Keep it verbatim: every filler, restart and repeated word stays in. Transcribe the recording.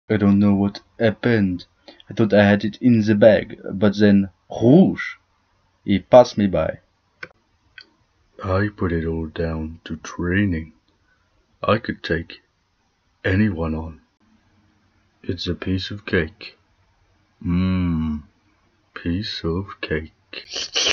I don't know what happened. I thought I had it in the bag, but then, whoosh, he passed me by. I put it all down to training. I could take anyone on. It's a piece of cake. Mmm, piece of cake.